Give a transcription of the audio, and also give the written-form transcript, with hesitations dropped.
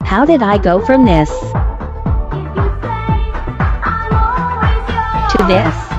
How did I go from this to this?